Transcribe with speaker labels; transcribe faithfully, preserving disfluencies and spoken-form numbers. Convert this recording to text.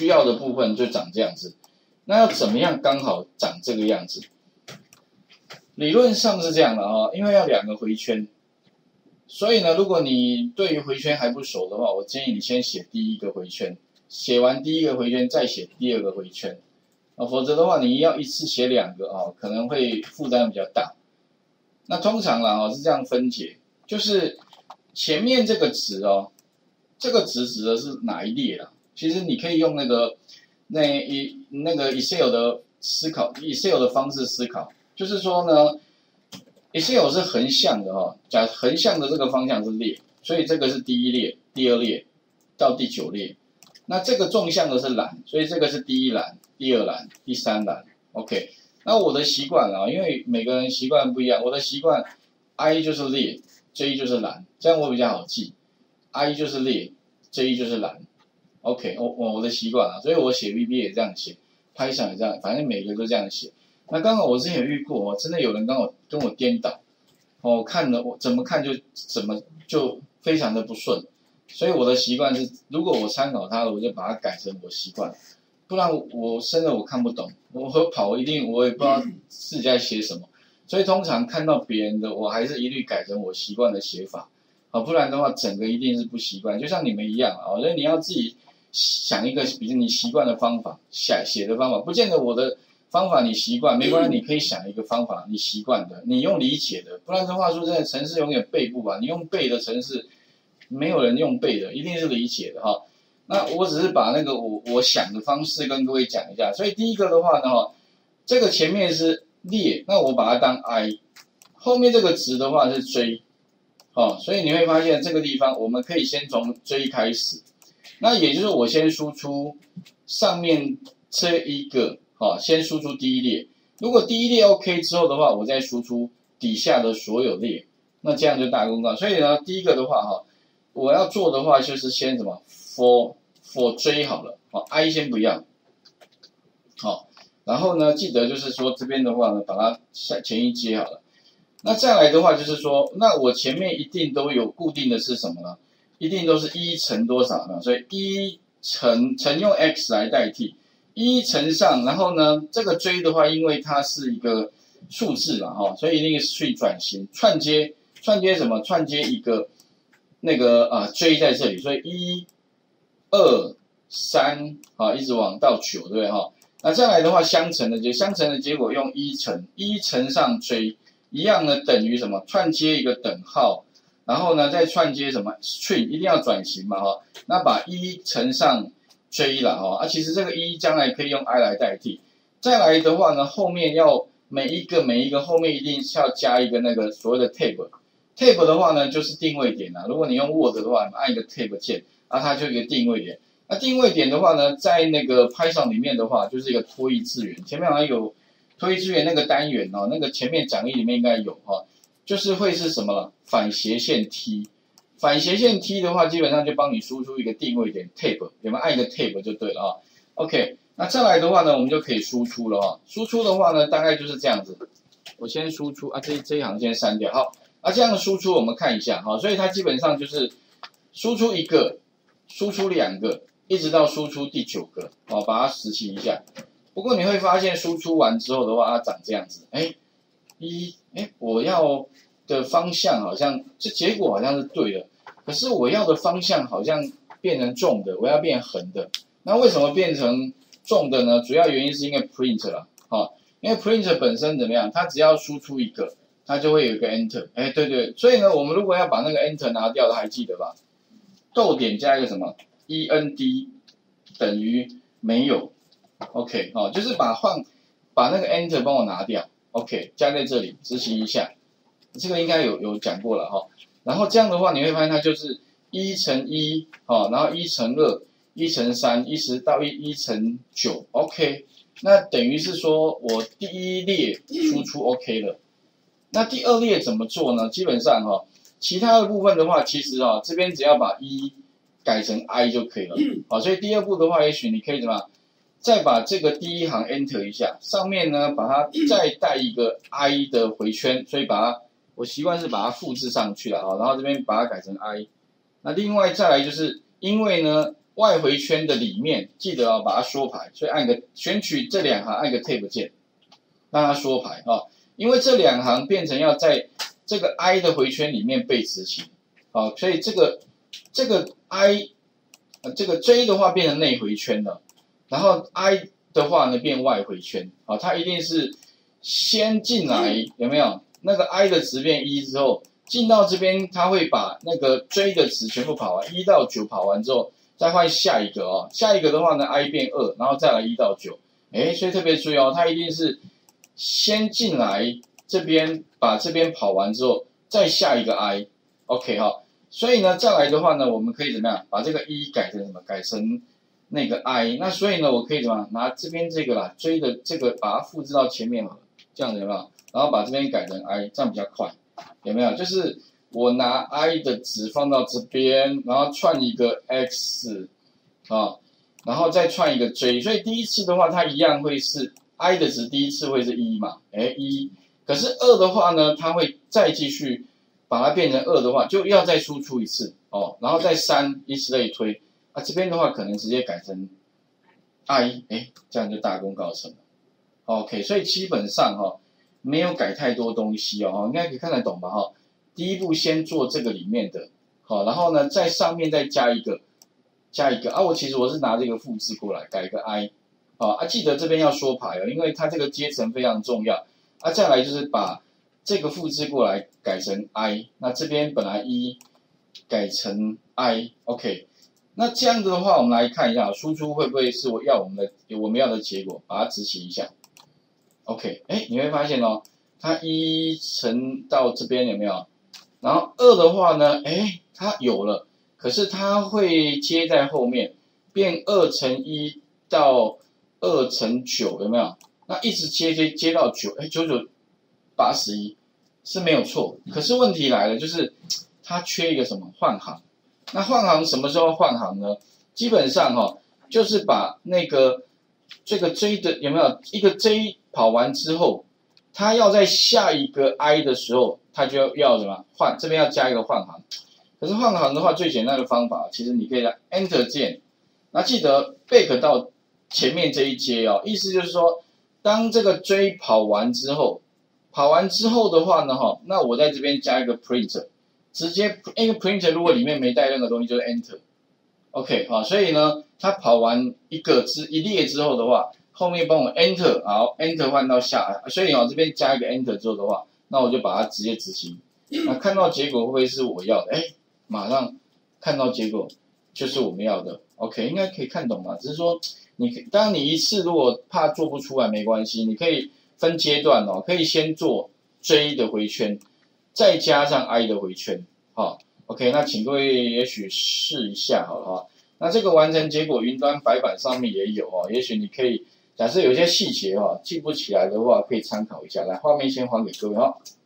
Speaker 1: 需要的部分就长这样子。那要怎么样刚好长这个样子？理论上是这样的啊，因为要两个回圈，所以呢，如果你对于回圈还不熟的话，我建议你先写第一个回圈，写完第一个回圈再写第二个回圈啊，否则的话你要一次写两个啊，可能会负担比较大。那通常啦啊是这样分解，就是前面这个值哦，这个值指的是哪一列啦？其实你可以用那个那一那个 Excel 的思考 ，Excel 的方式思考，就是说呢 ，Excel 是横向的哈，假横向的这个方向是列，所以这个是第一列、第二列到第九列。那这个纵向的是栏，所以这个是第一栏、第二栏、第三栏。OK， 那我的习惯啊，因为每个人习惯不一样，我的习惯 I 就是列 ，J 就是栏，这样我比较好记。I 就是列 ，J 就是栏。OK， 我我我的习惯啊，所以我写 V B 也这样写 ，Python 也这样，反正每个都这样写。那刚好我之前有遇过，真的有人刚好跟我颠倒，哦，我看了我怎么看就怎么就非常的不顺，所以我的习惯是，如果我参考他了，我就把它改成我习惯，不然我真的我看不懂，我和跑一定我也不知道自己在写什么，所以通常看到别人的，我还是一律改成我习惯的写法，啊，不然的话整个一定是不习惯，就像你们一样啊，所以你要自己想一个比如你习惯的方法，写写的方法，不见得我的方法你习惯没关系，你可以想一个方法你习惯的，你用理解的，不然的话说真的程式永远背不完，你用背的程式没有人用背的，一定是理解的哈。那我只是把那个我我想的方式跟各位讲一下，所以第一个的话呢哈，这个前面是列，那我把它当 I， 后面这个值的话是 J， 哦，所以你会发现这个地方我们可以先从 J 开始。那也就是我先输出上面这一个，啊，先输出第一列。如果第一列 OK 之后的话，我再输出底下的所有列，那这样就大功告。所以呢，第一个的话，哈，我要做的话就是先什么 for for J 好了，啊 I 先不要，好，然后呢，记得就是说这边的话呢，把它前一接好了。那再来的话就是说，那我前面一定都有固定的是什么呢？一定都是一乘多少呢？所以一乘乘用 x 来代替，一乘上，然后呢，这个 J 的话，因为它是一个数字嘛，哈，所以一定是去转型串接，串接什么？串接一个那个啊 J 在这里，所以一、二、三啊，一直往到九，对不对哈？那再来的话，相乘的结相乘的结果用一乘一乘上 J， 一样呢等于什么？串接一个等号。然后呢，再串接什么 string 一定要转型嘛哈，那把一乘上 J 了哈，啊其实这个一将来可以用 I 来代替。再来的话呢，后面要每一个每一个后面一定是要加一个那个所谓的 tab。tab 的话呢，就是定位点啊。如果你用 Word 的话，按一个 tab 键，啊它就一个定位点。那定位点的话呢，在那个 Python 里面的话，就是一个拖移资源，前面好像有拖移资源那个单元哦，那个前面讲义里面应该有哈。就是会是什么了？反斜线 T， 反斜线 T 的话，基本上就帮你输出一个定位点 tab， 有没有按一个 tab 就对了啊 ？OK， 那再来的话呢，我们就可以输出了啊。输出的话呢，大概就是这样子。我先输出啊，这这一行先删掉。好，啊这样的输出我们看一下哈，所以它基本上就是输出一个，输出两个，一直到输出第九个，哦，把它实习一下。不过你会发现输出完之后的话，它长这样子，哎。一，哎，我要的方向好像这结果好像是对的，可是我要的方向好像变成重的，我要变横的。那为什么变成重的呢？主要原因是因为 print 啦，哈、哦，因为 print 本身怎么样？它只要输出一个，它就会有一个 enter。哎，对对，所以呢，我们如果要把那个 enter 拿掉的，还记得吧？逗点加一个什么 end 等于没有 ，OK， 好、哦，就是把换把那个 enter 帮我拿掉。OK， 加在这里执行一下，这个应该有有讲过了哈。然后这样的话，你会发现它就是一乘一，哦，然后一乘二，一乘三，一直到一一乘九 ，OK。那等于是说我第一列输出 OK 了。那第二列怎么做呢？基本上哈，其他的部分的话，其实哈这边只要把一改成 I 就可以了。好，所以第二步的话，也许你可以怎么？再把这个第一行 enter 一下，上面呢把它再带一个 I 的回圈，所以把它我习惯是把它复制上去了啊，然后这边把它改成 I。那另外再来就是因为呢外回圈的里面，记得要、哦、把它缩排，所以按个选取这两行，按个 Tab 键，让它缩排啊、哦，因为这两行变成要在这个 I 的回圈里面被执行，啊、哦，所以这个这个 I， 呃，这个 J 的话变成内回圈了，然后 I 的话呢变外回圈，啊、哦，它一定是先进来，有没有？那个 I 的值变一之后，进到这边，它会把那个 J 的值全部跑完，一到九跑完之后。再换下一个哦，下一个的话呢 ，I 变二，然后再来一到九，哎，所以特别注意哦，它一定是先进来这边，把这边跑完之后，再下一个 I，OK 哈、哦，所以呢，再来的话呢，我们可以怎么样，把这个一改成什么？改成那个 I， 那所以呢，我可以怎么样，拿这边这个啦，追的这个把它复制到前面好了，这样子有没有？然后把这边改成 I， 这样比较快，有没有？就是。我拿 I 的值放到这边，然后串一个 X 啊，然后再串一个 J， 所以第一次的话，它一样会是 I 的值，第一次会是一嘛，哎一，可是二的话呢，它会再继续把它变成二的话，就要再输出一次哦，然后再三，以此类推啊，这边的话可能直接改成 I， 哎，这样就大功告成了。OK， 所以基本上哈、哦，没有改太多东西哦，应该可以看得懂吧哈、哦。第一步先做这个里面的，好，然后呢，在上面再加一个，加一个啊，我其实我是拿这个复制过来，改一个 I， 好啊，记得这边要缩排哦，因为它这个阶层非常重要啊。再来就是把这个复制过来改成 I， 那这边本来一改成 I，OK， 那这样子的话，我们来看一下输出会不会是我要我们的我们要的结果，把它执行一下 ，OK， 哎，你会发现哦，它一乘到这边有没有？然后二的话呢，哎，它有了，可是它会接在后面，变二乘一到二乘九，有没有？那一直接接接到九，哎，九九八十一是没有错。可是问题来了，就是它缺一个什么换行？那换行什么时候换行呢？基本上哈、哦，就是把那个这个 J 的有没有一个 J 跑完之后，它要在下一个 I 的时候。它就要什么换？这边要加一个换行。可是换行的话，最简单的方法，其实你可以按 Enter 键，那记得 back 到前面这一阶哦。意思就是说，当这个 J 跑完之后，跑完之后的话呢，哈，那我在这边加一个 print， 直接那个 print 如果里面没带任何东西，就是 Enter。OK 好，所以呢，它跑完一个之一列之后的话，后面帮我 Enter， 好 Enter 换到下，所以哦这边加一个 Enter 之后的话。那我就把它直接执行，那看到结果会不会是我要的？哎，马上看到结果就是我们要的。OK， 应该可以看懂吧？只是说你，当然你一次如果怕做不出来没关系，你可以分阶段哦，可以先做 J 的回圈，再加上 I 的回圈。好 ，OK， 那请各位也许试一下好了哈。那这个完成结果云端白板上面也有哦，也许你可以。假设有些细节哈、哦、记不起来的话，可以参考一下。来，画面先还给各位哈、哦。